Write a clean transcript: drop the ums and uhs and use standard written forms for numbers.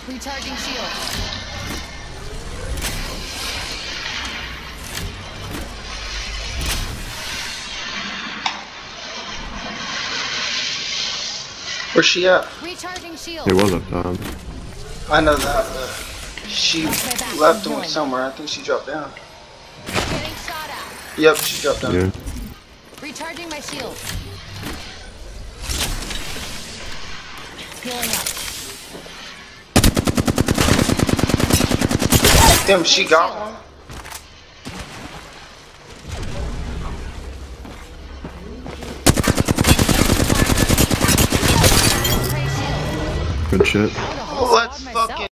Recharging shield. Where's she at? Recharging shield. It was up top. I know that, but she left and went somewhere. I think she dropped down. Getting shot at. Yep, she dropped down. Yeah. Recharging my shield. Healing up. Damn, she got one. Good shit. Let's fucking